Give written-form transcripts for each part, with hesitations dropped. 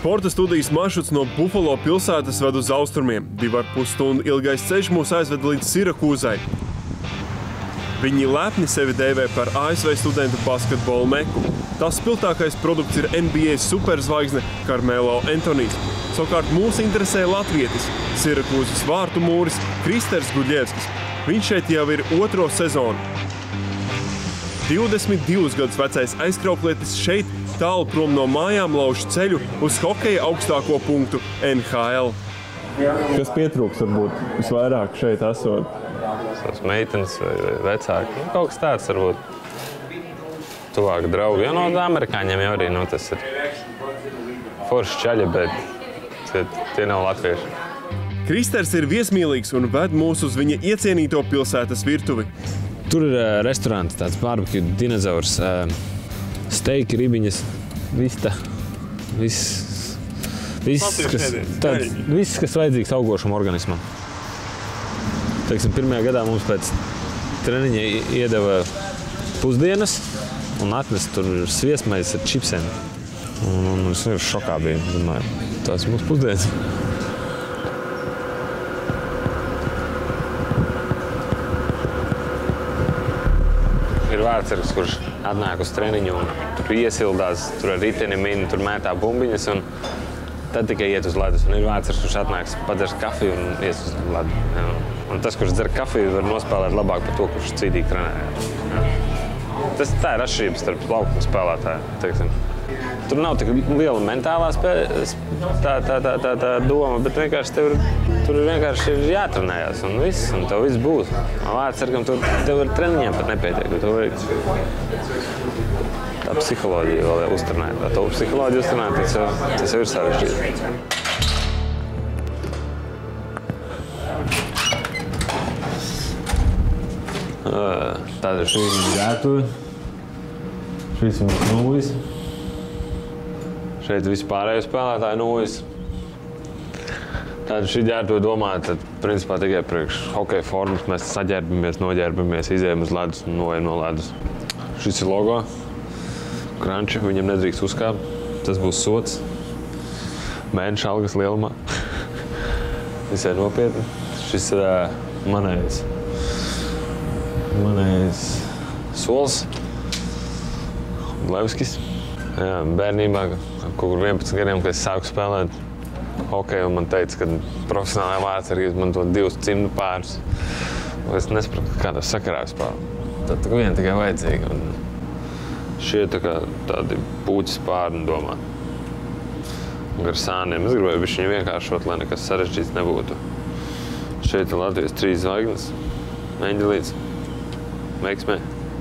Sporta studijas maršruts no Bufalo pilsētas ved uz austrumiem. 2,5 stundu ilgais ceļš mūs aizved līdz Sirakūzai. Viņi lepni sevi dēvē par ASV studentu basketbolu meku. Tās spilgtākais produkts ir NBA superzvaigzne Carmelo Anthonijs. Savukārt mūs interesē latvietis, Sirakūzas vārtu mūris Kristers Guļevskis. Viņš šeit jau ir 2. sezonu. 22 gadus vecais aizkrauklietis šeit tālu prom no mājām lauž ceļu uz hokeja augstāko punktu NHL. Kas pietrūks varbūt visvairāk šeit esot? Savas meitenes vai vecāki. Kaut kas tāds varbūt tuvāk draugi. Jo no amerikāņiem jau arī tas ir forši čaļi, bet tie nav latvieši. Kristers ir viesmīlīgs un ved mūs uz viņa iecienīto pilsētas virtuvi. Tur ir restorāns, tāds barbekju dinozaurs, steiki, ribiņas, vista, viss, kas vajadzīgs augošam organismam. Teiksim, pirmajā gadā mums pēc treniņa iedeva pusdienas un atnesa tur sviestmaizi ar čipsiem. Un es šokā biju, domāju, tās ir mūsu pusdienas. Ir vārdsargs, kurš atnāk uz treniņu un tur iesildās, tur ar riteni min, tur mētā bumbiņas un tad tikai iet uz ledus. Un ir vārdsargs, kurš atnāks, padzer kafiju un ies uz ledu. Ja. Un tas, kurš dzer kafiju, var nospēlēt labāk par to, kurš cītīgi trenē. Ja. Tā ir atšķirība starp laukuma spēlētāju, teiksim. Tur nav tik liela mentālā tā doma, bet vienkārši tur vienkārši ir jātrenējās un viss, un tev viss būs. Vārdsargam tev ar treniņiem pat nepietiek, bet tev vajag tā psiholoģija vēl uztrenēt. Tā psiholoģija uztrenēt, tas jau ir sarežģīti. Tāda ir šī ģērtuve, šīs ir nūjas. Šeit vispārējo spēlētāju nūjas. Tāda šī ģērtuve domāta, principā tikai priekš hokeja formas. Mēs saģērbamies, noģērbamies, izējam uz ledus un noejam no ledus. Šis ir logo. Kranči, viņam nedrīkst uzkāpt. Tas būs sots. Mēneša algas lielumā. Visai nopietni. Šis ir manējs sols. Levskis. Jā, bērnībā, kaut kur 11 gadiem, kad es sāku spēlēt hokeju, un man teica, ka profesionālajā vārdsargā izmanto 2 cimdu pārus. Es nesapratu, kādā sakarā vispār. Tad vien tikai vajadzīgi. Un šie tādi puķis pāri domā. Gar sāniem. Es gribēju viņu vienkāršot, lai nekas sarežģīts nebūtu. Šeit ir Latvijas 3 zvaigznes. Eņģelīts. Veiksmē.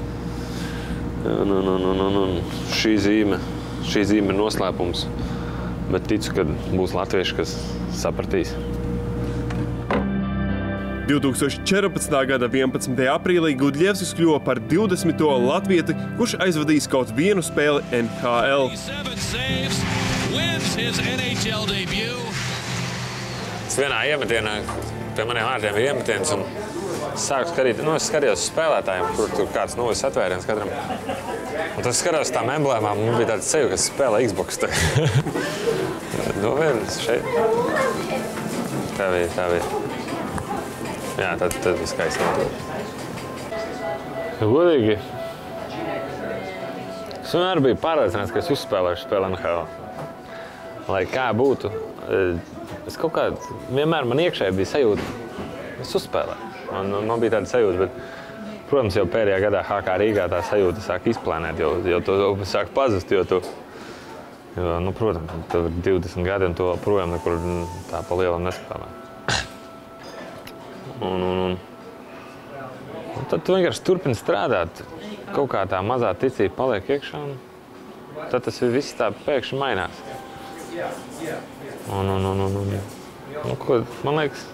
Šī zīme ir noslēpums, bet ticu, ka būs latvieši, kas sapratīs. 2014. gada 11. aprīlī Guļevskis kļuva par 20. latvieti, kurš aizvadīs kaut vienu spēli NHL. Es vienā iemetienā, pie maniem vārdiem ir iemetiens, un sāku skatīt, es skatījos uz spēlētājiem, kur tur kāds nūjas atvēriens katram. Un tad skatījos tām emblēmām, man bija tāds seju, kas spēlē Xbox. Viens šeit. Tā bija. Jā, tad bija skaisti. Godīgi. Es vienmēr biju pārliecināts, ka es uzspēlēšu spēli NHL. Lai kā būtu, es kaut kā, vienmēr man iekšēji bija sajūta, es uzspēlēju. Man bija tāda sajūta, bet, protams, jau pēdējā gadā HK Rīgā tā sajūta sāk izplēnēt, jo to sāk pazust, protams, tev ir 20 gadi un to projām nekur tā pa lielam nespēlē. Un tad tu vienkārši turpini strādāt, kaut kā tā mazā ticība paliek iekšā, un tad tas viss tā pēkšņi mainās. Man liekas,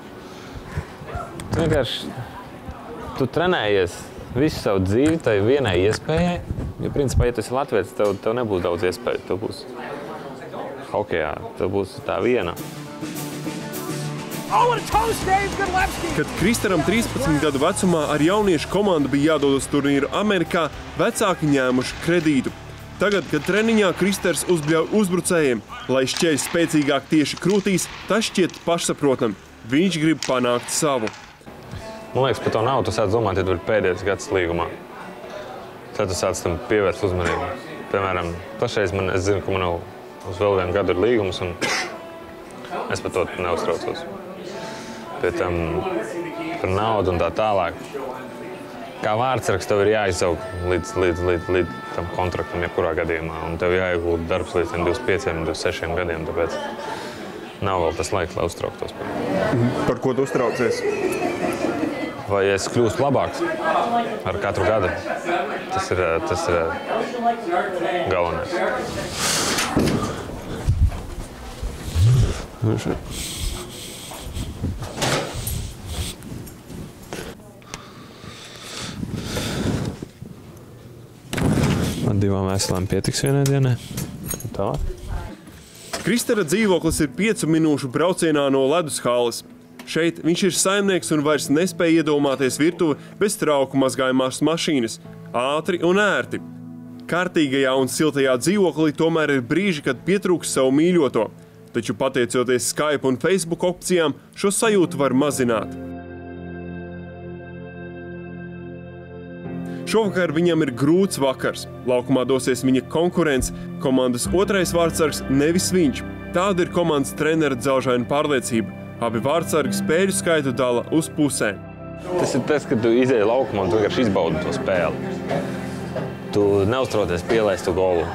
tu trenējies visu savu dzīvi tai vienai iespējai, jo, principā, ja tu esi latvietis, tev nebūs daudz iespēju. Tev būs hokejā, tev būs tā viena. Kad Kristeram 13 gadu vecumā ar jauniešu komandu bija jādod uz turnīru Amerikā, vecāki ņēmuši kredītu. Tagad, kad treniņā Kristers uzbļauj uzbrucējiem, lai šķeļ spēcīgāk tieši krūtīs, tas šķiet pašsaprotam. Viņš grib panākt savu. Man liekas, par to nav. Tu sāc domāt, ja tu ir pēdējais gads līgumā. Tad tu sāc tam pievērst uzmanību. Piemēram, pašreiz es zinu, ka man uz vēl vienu gadu ir līgums, un es par to neuztraucos. Pie tam par naudu un tā tālāk. Kā vārdsargs tev ir jāizaug līdz tam kontraktam, jebkurā gadījumā. Un tev jāiegūt darbs līdz 25, 26 gadiem, tāpēc nav vēl tas laiks, lai uztrauktos. Par ko tu uztraucies? Vai es kļūstu labāks ar katru gadu? Tas ir galvenais. Man 2 mēslām pietiks vienai dienai. Tālāk. Kristera dzīvoklis ir 5 minūšu braucienā no ledus halles. Šeit viņš ir saimnieks un vairs nespēja iedomāties virtuvi bez trauku mazgājumās mašīnas. Ātri un ērti. Kārtīgajā un siltajā dzīvoklī tomēr ir brīži, kad pietrūks savu mīļoto. Taču pateicoties Skype un Facebook opcijām, šo sajūtu var mazināt. Šovakar viņam ir grūts vakars. Laukumā dosies viņa konkurents, komandas otrais vārdsargs, nevis viņš. Tāda ir komandas trenera dzelžaina pārliecība. Abi vārdsargi spēļu skaitu dala uz pusēm. Tas ir tas, kad tu izēji laukumā un tu vienkārši izbaudi to spēli. Tu neuztraucies pielaist to golu.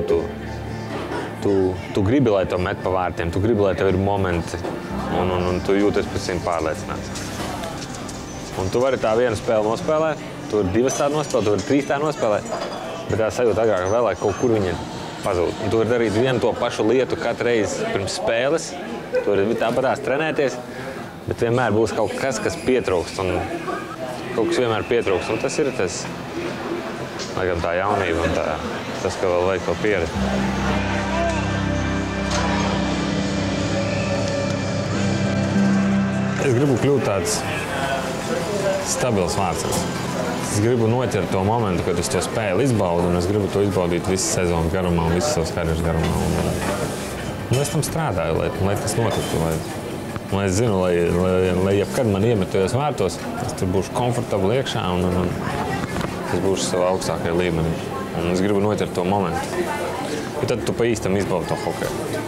Tu gribi, lai to met pa vārtiem, tu gribi, lai tev ir momenti un tu jūties pēc viņiem pārliecināts. Un tu vari tā vienu spēli nospēlēt, tu vari 2 tādu nospēlēt, tu vari 3 tādu nospēlēt, bet tā sajūta agrāk vēl, lai kaut kur viņa pazūd. Un tu vari darīt vienu to pašu lietu katru reizi pirms spēles, tu vari tāpatās trenēties, bet vienmēr būs kaut kas, kas pietrūkst, un kaut kas vienmēr pietrūkst, un tas ir tas, laikam tā jaunība un tas, ka vēl vajag to pieredzi. Es gribu kļūt tāds stabils vārdsargs. Es gribu noķert to momentu, kad es to spēli izbaudu, un es gribu to izbaudīt visu sezonu garumā un visu savas karjeras garumā. Un es tam strādāju, lai tas notiktu. Lai es zinu, lai jebkad man iemetojos vārtos, es tur būšu komfortabli iekšā un es būšu savā augstākajā līmenī. Un es gribu noķert to momentu. Jo tad tu pa īstam izbaudi to hokeju.